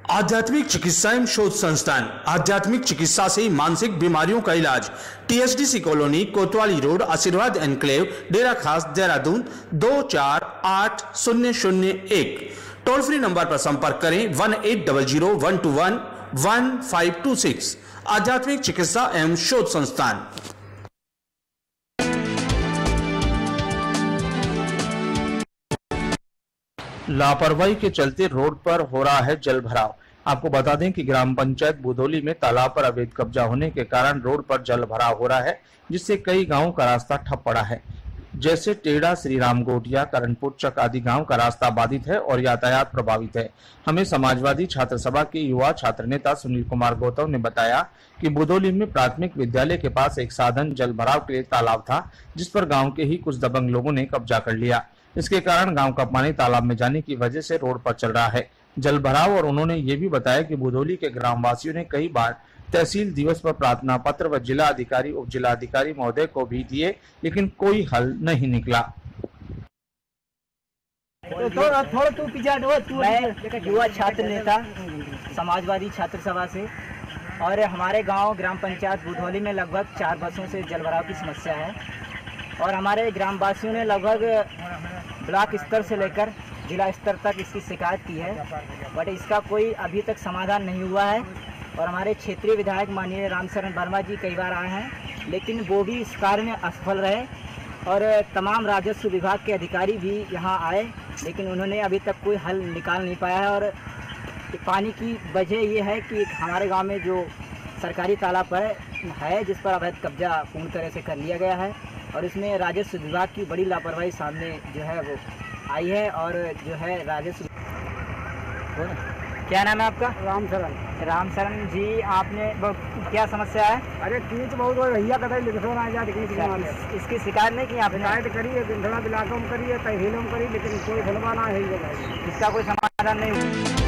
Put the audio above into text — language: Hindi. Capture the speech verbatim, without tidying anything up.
आध्यात्मिक चिकित्सा एवं शोध संस्थान आध्यात्मिक चिकित्सा से मानसिक बीमारियों का इलाज। TSDC colony, Kotwali road, Ashirwad enclave, Dera Khas, Dehradun दो चार आठ शून्य शून्य एक। टोल फ्री नंबर पर संपर्क करें one eight double zero one two one one five two six. आध्यात्मिक चिकित्सा एवं शोध संस्थान। लापरवाही के चलते रोड पर हो रहा है जल भराव। आपको बता दें कि ग्राम पंचायत बुधौली में तालाब पर अवैध कब्जा होने के कारण रोड पर जल भराव हो रहा है, जिससे कई गांवों का रास्ता ठप पड़ा है। जैसे टेढ़ा, श्री राम गोटिया, करणपुर चक आदि गांव का रास्ता बाधित है और यातायात प्रभावित है। हमें समाजवादी छात्र सभा के युवा छात्र नेता सुनील कुमार गौतम ने बताया कि बुधौली में प्राथमिक विद्यालय के पास एक साधन जल भराव के लिए तालाब था, जिस पर गाँव के ही कुछ दबंग लोगों ने कब्जा कर लिया। इसके कारण गांव का पानी तालाब में जाने की वजह से रोड पर चल रहा है जल भराव। और उन्होंने ये भी बताया कि बुधौली के ग्रामवासियों ने कई बार तहसील दिवस पर प्रार्थना पत्र व जिला अधिकारी, उप जिला अधिकारी महोदय को भी दिए, लेकिन कोई हल नहीं निकला। तो थोड़ा थोड़ा तू पीछे तू मैं युवा छात्र नेता समाजवादी छात्र सभा से, और हमारे गांव ग्राम पंचायत बुधौली में लगभग चार बरसों से जल भराव की समस्या है और हमारे ग्रामवासियों ने लगभग ब्लॉक स्तर से लेकर जिला स्तर तक इसकी शिकायत की है, बट इसका कोई अभी तक समाधान नहीं हुआ है। और हमारे क्षेत्रीय विधायक माननीय रामशरण वर्मा जी कई बार आए हैं, लेकिन वो भी इस कार्य में असफल रहे। और तमाम राजस्व विभाग के अधिकारी भी यहाँ आए, लेकिन उन्होंने अभी तक कोई हल निकाल नहीं पाया है। और पानी की वजह ये है कि हमारे गाँव में जो सरकारी तालाब पर है, जिस पर अवैध कब्जा पूर्ण तरह से कर लिया गया है, और इसमें राजस्व विभाग की बड़ी लापरवाही सामने जो है वो आई है। और जो है राजस्व, क्या नाम है आपका? रामशरण। रामशरण जी, आपने क्या समस्या है? अरे कीच बहुत भैया कदा लिखो ना जा इस, इसकी शिकायत नहीं की आपने? शिकायत करी है, इलाकों में करी है, तहसीलों में करी, लेकिन कोई फलवा ना है। इसका कोई समाधान नहीं।